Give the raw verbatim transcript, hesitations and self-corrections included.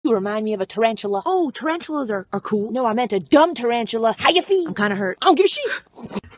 You remind me of a tarantula. Oh, tarantulas are, are cool. No, I meant a dumb tarantula. How you feel? I'm kinda hurt. I don't give a shit.